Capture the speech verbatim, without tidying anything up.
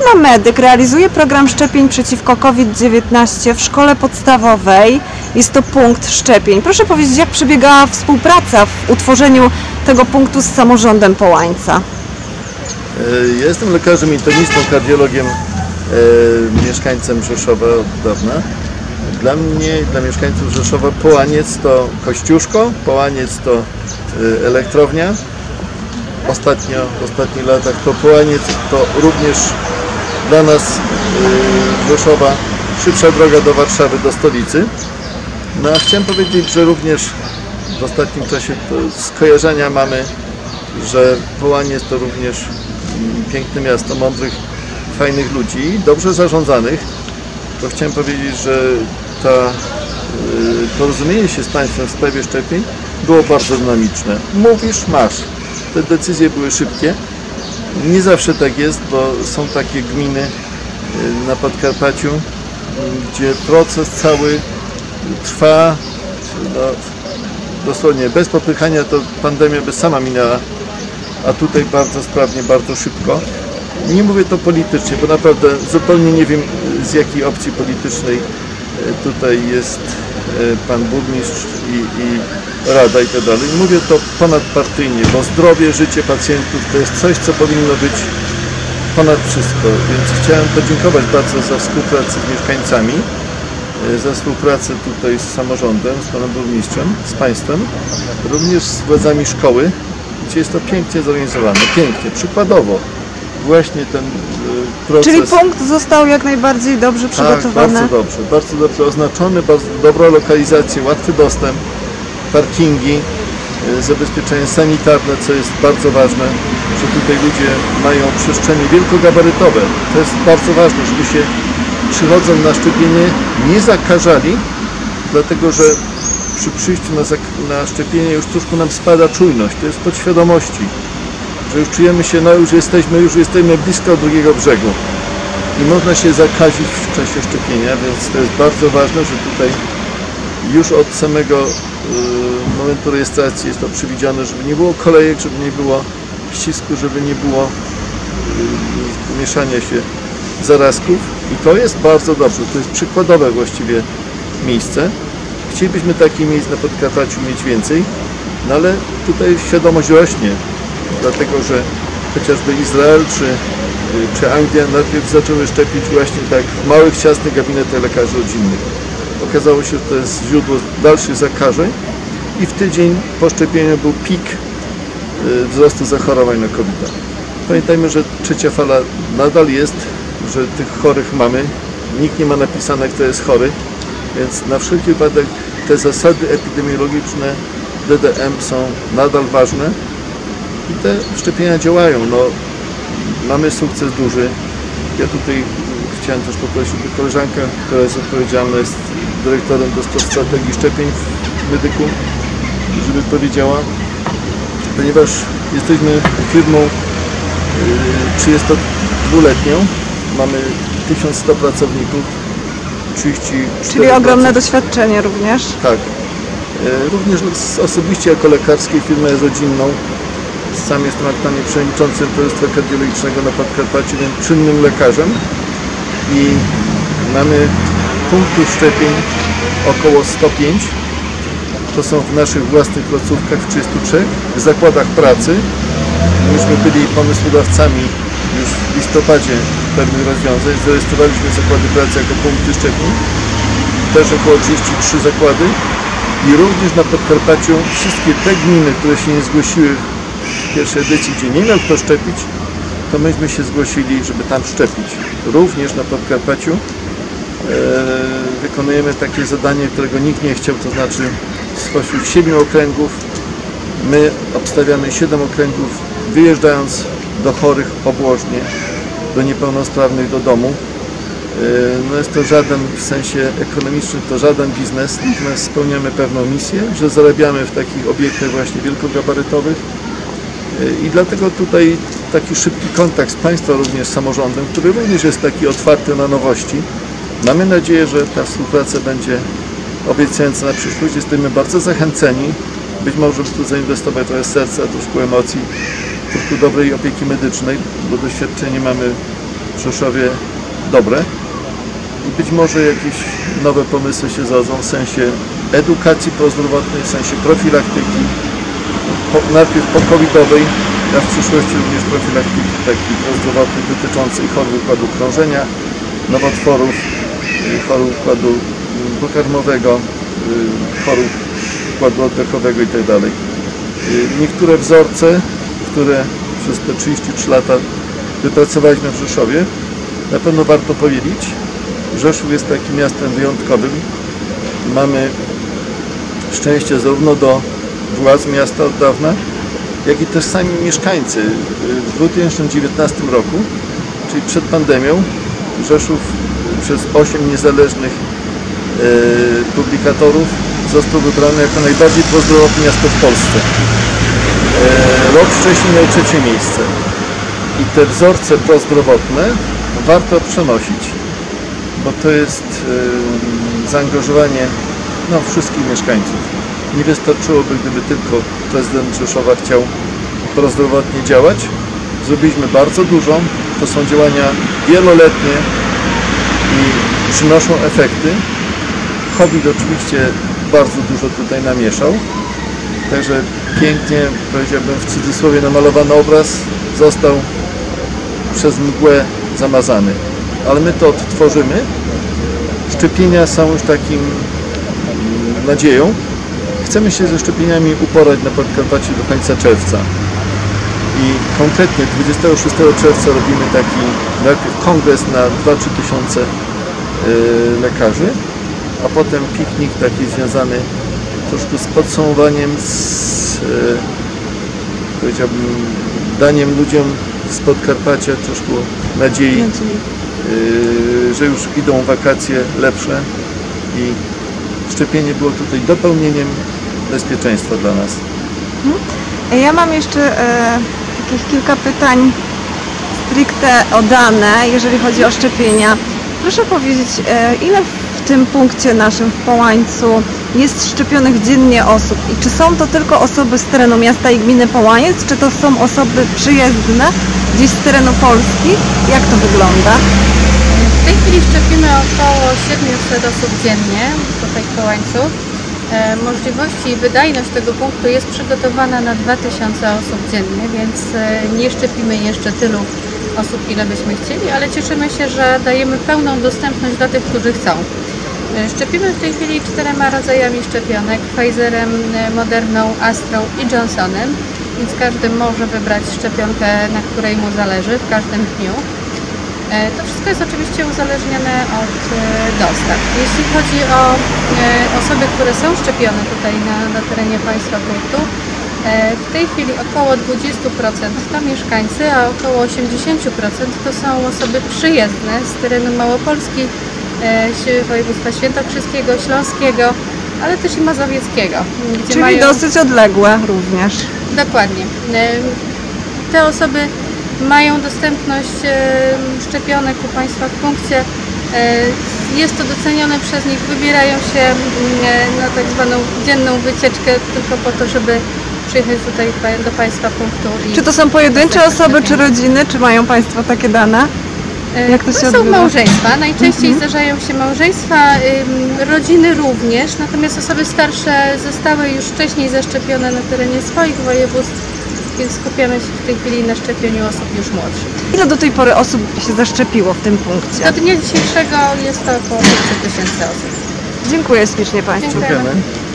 paramedyk realizuje program szczepień przeciwko COVID dziewiętnaście w szkole podstawowej. Jest to punkt szczepień. Proszę powiedzieć, jak przebiegała współpraca w utworzeniu tego punktu z samorządem Połańca? Ja jestem lekarzem internistą, kardiologiem, e, mieszkańcem Rzeszowa od dawna. Dla mnie, dla mieszkańców Rzeszowa Połaniec to Kościuszko, Połaniec to e, elektrownia. Ostatnio, w ostatnich latach to Połaniec to również dla nas e, Rzeszowa szybsza droga do Warszawy, do stolicy. No a chciałem powiedzieć, że również w ostatnim czasie to skojarzenia mamy, że Połaniec to również piękne miasto, mądrych, fajnych ludzi, dobrze zarządzanych. To chciałem powiedzieć, że to porozumienie się z państwem w sprawie szczepień było bardzo dynamiczne. Mówisz, masz. Te decyzje były szybkie. Nie zawsze tak jest, bo są takie gminy na Podkarpaciu, gdzie proces cały trwa, no, dosłownie bez popychania, to pandemia by sama minęła, a tutaj bardzo sprawnie, bardzo szybko. Nie mówię to politycznie, bo naprawdę zupełnie nie wiem, z jakiej opcji politycznej tutaj jest pan burmistrz i, i rada i tak dalej. Mówię to ponadpartyjnie, bo zdrowie, życie pacjentów to jest coś, co powinno być ponad wszystko. Więc chciałem podziękować bardzo za współpracę z mieszkańcami, za współpracę tutaj z samorządem, z panem burmistrzem, z państwem, również z władzami szkoły, gdzie jest to pięknie zorganizowane, pięknie, przykładowo. Właśnie ten proces... Czyli punkt został jak najbardziej dobrze przygotowany? Tak, bardzo dobrze, bardzo dobrze oznaczony, bardzo dobra lokalizacja, łatwy dostęp, parkingi, zabezpieczenie sanitarne, co jest bardzo ważne, że tutaj ludzie mają przestrzenie wielkogabarytowe. To jest bardzo ważne, żeby się przychodząc na szczepienie nie zakażali, dlatego że przy przyjściu na, na szczepienie już troszkę nam spada czujność, to jest podświadomości, że już czujemy się, no już jesteśmy, już jesteśmy blisko drugiego brzegu i można się zakazić w czasie szczepienia, więc to jest bardzo ważne, że tutaj już od samego y, momentu rejestracji jest to przewidziane, żeby nie było kolejek, żeby nie było ścisku, żeby nie było y, mieszania się zarazków i to jest bardzo dobrze, to jest przykładowe właściwie miejsce. Chcielibyśmy takich miejsc na Podkarpaciu mieć więcej, no ale tutaj świadomość rośnie, dlatego że chociażby Izrael czy, czy Anglia najpierw zaczęły szczepić właśnie tak w małych, ciasnych gabinetach lekarzy rodzinnych. Okazało się, że to jest źródło dalszych zakażeń i w tydzień po szczepieniu był pik wzrostu zachorowań na kowida. Pamiętajmy, że trzecia fala nadal jest, że tych chorych mamy, nikt nie ma napisane, kto jest chory, więc na wszelki wypadek te zasady epidemiologiczne D D M są nadal ważne i te szczepienia działają. No, mamy sukces duży. Ja tutaj chciałem też poprosić koleżankę, która jest odpowiedzialna, jest dyrektorem do spraw strategii szczepień w Medyku, żeby powiedziała, ponieważ jesteśmy firmą trzydziestodwuletnią, mamy tysiąc sto pracowników, trzydzieści cztery. Czyli ogromne doświadczenie również? Tak. Również osobiście jako lekarskiej firmę rodzinną. Sam jestem aktualnie przewodniczącym Towarzystwa Kardiologicznego na Podkarpaciu, więc czynnym lekarzem i mamy punktów szczepień około sto pięć. To są w naszych własnych placówkach w trzydziestu trzech, w zakładach pracy. Myśmy byli pomysłodawcami już w listopadzie pewnych rozwiązań. Zarejestrowaliśmy zakłady pracy jako punkty szczepień. Też około trzydzieści trzy zakłady. I również na Podkarpaciu wszystkie te gminy, które się nie zgłosiły w pierwszej edycji, gdzie nie miał kto szczepić, to myśmy się zgłosili, żeby tam szczepić. Również na Podkarpaciu e, wykonujemy takie zadanie, którego nikt nie chciał, to znaczy spośród siedmiu okręgów my obstawiamy siedem okręgów, wyjeżdżając do chorych obłożnie, do niepełnosprawnych do domu. No jest to żaden, w sensie ekonomicznym, to żaden biznes, natomiast spełniamy pewną misję, że zarabiamy w takich obiektach właśnie wielkogabarytowych i dlatego tutaj taki szybki kontakt z Państwa, również z samorządem, który również jest taki otwarty na nowości. Mamy nadzieję, że ta współpraca będzie obiecująca na przyszłość. Jesteśmy bardzo zachęceni, być może żeby tu zainwestować trochę serca, troszkę emocji, troszkę dobrej opieki medycznej, bo doświadczenie mamy w Rzeszowie dobre i być może jakieś nowe pomysły się zrodzą w sensie edukacji prozdrowotnej, w sensie profilaktyki, po, najpierw po-covidowej, a w przyszłości również profilaktyki takiej prozdrowotnej dotyczącej chorób układu krążenia, nowotworów, chorób układu pokarmowego, chorób układu oddechowego itd. Niektóre wzorce, które przez te trzydzieści trzy lata wypracowaliśmy w Rzeszowie, na pewno warto powielić. Rzeszów jest takim miastem wyjątkowym. Mamy szczęście zarówno do władz miasta od dawna, jak i też sami mieszkańcy. W dwa tysiące dziewiętnastym roku, czyli przed pandemią, Rzeszów przez osiem niezależnych e, publikatorów został wybrany jako najbardziej prozdrowotne miasto w Polsce. E, rok wcześniej miał trzecie miejsce. I te wzorce prozdrowotne warto przenosić, bo to jest e, zaangażowanie no, wszystkich mieszkańców. Nie wystarczyłoby, gdyby tylko prezydent Rzeszowa chciał prozdrowotnie działać. Zrobiliśmy bardzo dużo. To są działania wieloletnie i przynoszą efekty. COVID oczywiście bardzo dużo tutaj namieszał. Także pięknie, powiedziałbym w cudzysłowie, namalowany obraz został przez mgłę zamazany. Ale my to odtworzymy. Szczepienia są już takim nadzieją. Chcemy się ze szczepieniami uporać na Podkarpaciu do końca czerwca. I konkretnie dwudziestego szóstego czerwca robimy taki najpierw kongres na dwa trzy tysiące yy, lekarzy, a potem piknik taki związany troszkę z podsumowaniem, z yy, powiedziałbym daniem ludziom z Podkarpacia troszkę nadziei, yy, że już idą wakacje lepsze i szczepienie było tutaj dopełnieniem bezpieczeństwa dla nas. Ja mam jeszcze e, takich kilka pytań stricte o dane, jeżeli chodzi o szczepienia. Proszę powiedzieć, e, ile w tym punkcie naszym w Połańcu jest szczepionych dziennie osób i czy są to tylko osoby z terenu miasta i gminy Połaniec, czy to są osoby przyjezdne gdzieś z terenu Polski? Jak to wygląda? W tej chwili szczepimy około siedmiuset osób dziennie tutaj w Połańcu. E, możliwości i wydajność tego punktu jest przygotowana na dwa tysiące osób dziennie, więc e, nie szczepimy jeszcze tylu osób, ile byśmy chcieli, ale cieszymy się, że dajemy pełną dostępność dla tych, którzy chcą. E, szczepimy w tej chwili czterema rodzajami szczepionek, Pfizerem, Moderną, Astrą i Johnsonem, więc każdy może wybrać szczepionkę, na której mu zależy w każdym dniu. To wszystko jest oczywiście uzależnione od dostaw. Jeśli chodzi o osoby, które są szczepione tutaj na, na terenie państwa punktu, w tej chwili około dwadzieścia procent to mieszkańcy, a około osiemdziesiąt procent to są osoby przyjezdne z terenu Małopolski, województwa świętokrzyskiego, śląskiego, ale też i mazowieckiego. Gdzie Czyli mają... dosyć odległe również. Dokładnie. Te osoby mają dostępność szczepionek u Państwa w punkcie. Jest to docenione przez nich, wybierają się na tak zwaną dzienną wycieczkę tylko po to, żeby przyjechać tutaj do Państwa punktu. I czy to są pojedyncze osoby, czy rodziny? Czy mają Państwo takie dane? Jak to się są odbywa? małżeństwa, najczęściej mhm. zdarzają się małżeństwa, rodziny również, natomiast osoby starsze zostały już wcześniej zaszczepione na terenie swoich województw, więc skupiamy się w tej chwili na szczepieniu osób już młodszych. Ile do tej pory osób się zaszczepiło w tym punkcie? Do dnia dzisiejszego jest to około pięćset tysięcy osób. Dziękuję ślicznie Państwu. Dziękujemy. Dziękujemy.